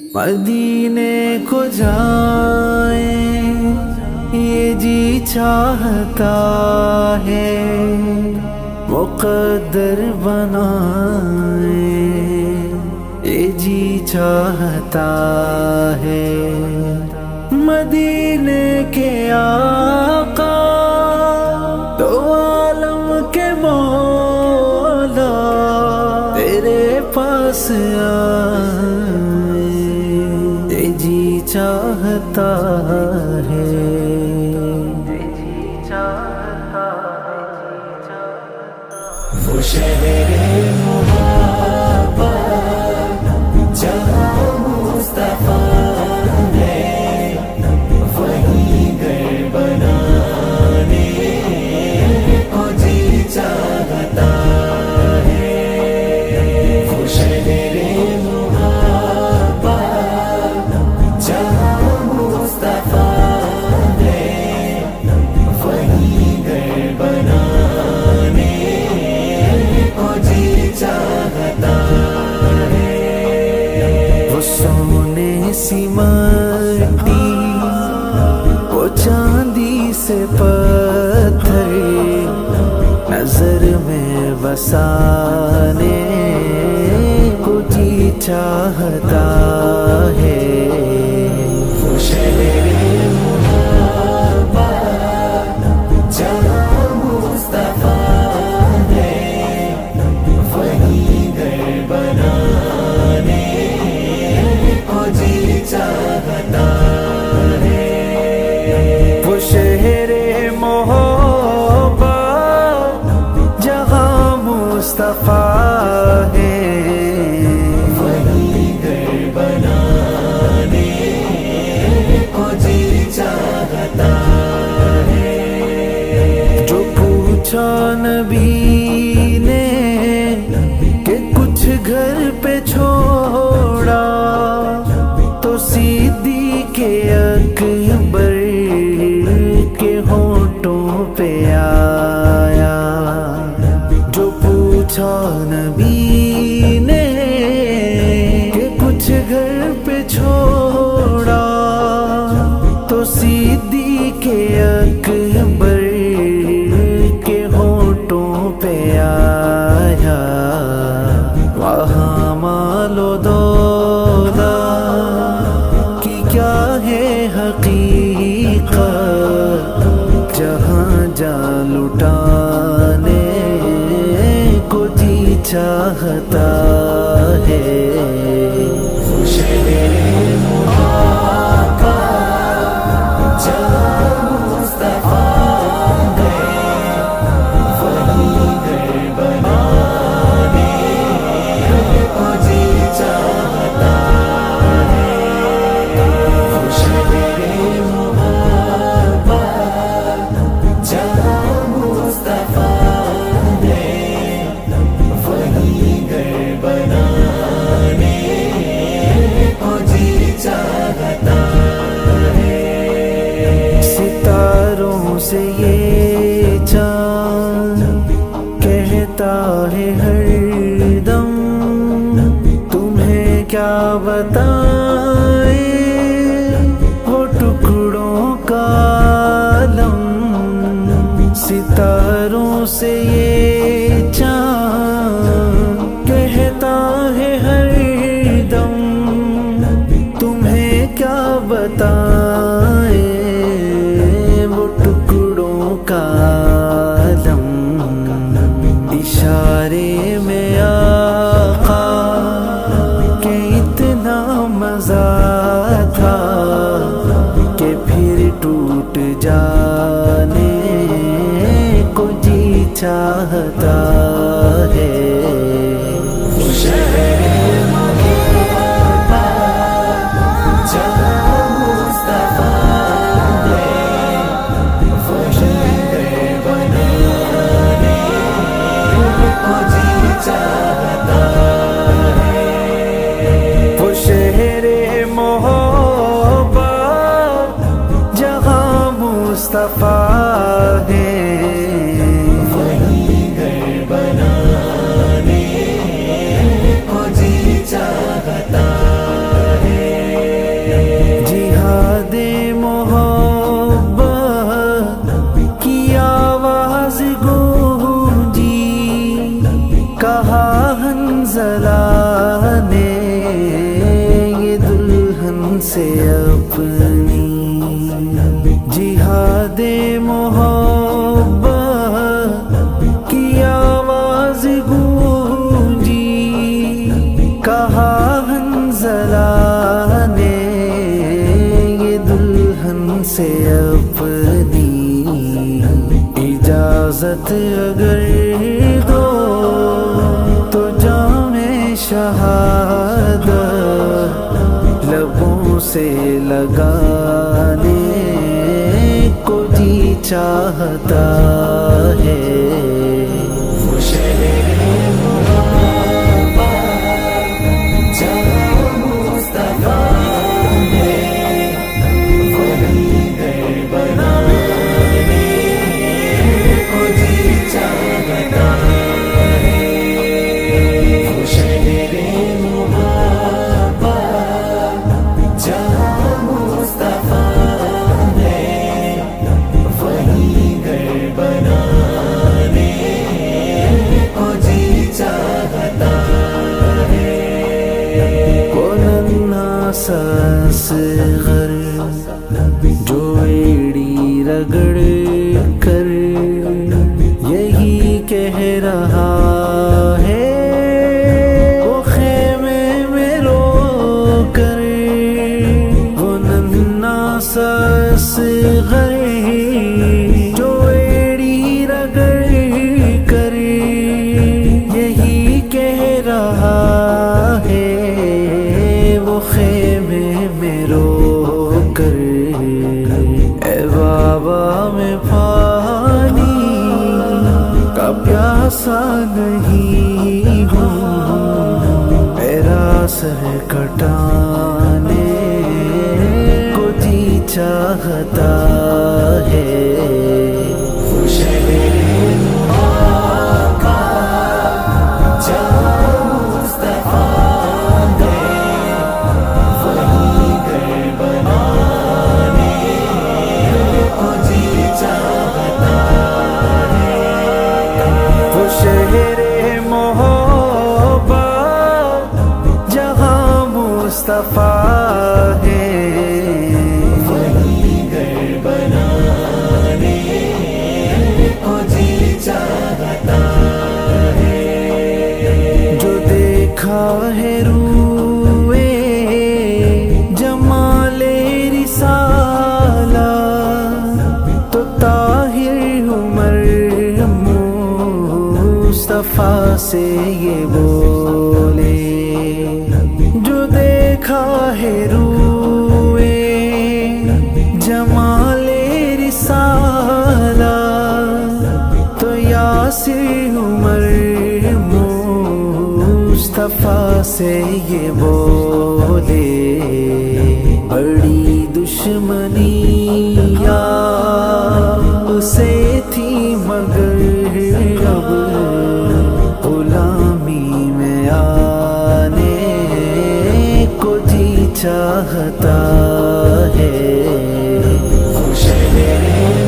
مدینے کو جائیں یہ جی چاہتا ہے، مقدر بنائیں یہ جی چاہتا ہے۔ مدینے کے آقا دو عالم کے مولا تیرے پاس آئے یہ جی چاہتا ہے۔ وہ شہر محبت جہاں مصطفیٰ ہے، وہیں گھر بنانے کو جی چاہتا ہے۔ وہ شہر محبت جہاں مصطفیٰ ہے، وہیں گھر بنانے چاہتا ہے۔ وہ سونے سی مٹی، وہ چاندی سے پتھر نظر میں بسانے کو جی چاہتا ہے۔ وہ شہر محبت جہاں مصطفیٰ چاہتا ہے۔ وہ شہر محبت جہاں مصطفیٰ ہے، وہیں گھر بنانے کو جی چاہتا ہے۔ جو پوچھا نبی نے کہ کچھ گھر پہ چھوڑا تو صدیق اکبر کے ہونٹوں پہ آیا۔ جو پوچھا نبی نے کہ کچھ گھر پہ چھوڑا تو صدیق اکبر کے ہونٹوں پہ آیا۔ وہاں مال و دولت کی کیا ہے حقیقت، جہاں جا لٹانے کو جی چاہتا ہے۔ وہ شہر محبت جہاں مصطفیٰ ہے، وہیں گھر بنانے کو جی چاہتا ہے۔ وہ شہر محبت جہاں مصطفیٰ ہے، وہیں گھر بنانے کو جی چاہتا ہے۔ ستاروں سے یہ چاند کہتا ہے ہر دم، تمہیں کیا بتائیں وہ ٹکڑوں کا عالم۔ ستاروں سے یہ چاند کہتا ہے ہر دم، تمہیں کیا بتائیں وہ ٹکڑوں کا عالم۔ اشارے میں آقا کہ اتنا مزہ تھا کہ پھر ٹوٹ جانے کو جی چاہتا ہے۔ وہ شہر محبت جہاں مصطفیٰ ہے، وہیں گھر بنانے کو جی چاہتا ہے۔ وہ شہر محبت جہاں مصطفیٰ ہے، وہیں گھر से अपनी जिहाद मोहब्बत की आवाज गूंजी। कहा हंज़ला ने ये दुल्हन से अपनी इजाजत अगर दो तो जामे शहादत लबों से लगाने को जी चाहता है। वो शहरे मोहब्बत जहाँ मुस्तफा ने वही घर बनाने को जी चाहता है। वो शहरे मोहब्बत जहाँ मुस्तफा ने वही घर बनाने को जी चाहता है। वो नन्हा सा असग़र जो एड़ी रगड़ कर यही कह रहा है, वो खेमे में रो कर। वो नन्हा सा असग़र जो एड़ी रगड़ कर यही कह रहा है, वो खेमे में रो कर। ए बाबा मैं पानी का प्यासा नहीं हूँ, मेरा सर कटाने को जी चाहता है। वो शहरे मोहब्बत जहाँ मुस्तफा ने वही घर बनाने को जी चाहता है। वो शहरे मोहब्बत जहाँ मुस्तफा है वही घर बनाने को जी चाहता है। जो देखा है रूए जमाले रिसाला तो ताहिर उमर मुस्तफा से ये बोले। जो देखा है रूए जमाले रिसाला तो यासिर उमर मुस्तफा से ये बोले। बड़ी दुश्मनी उसे थी मगर अब गुलामी में आने को जी चाहता है। वो शहरे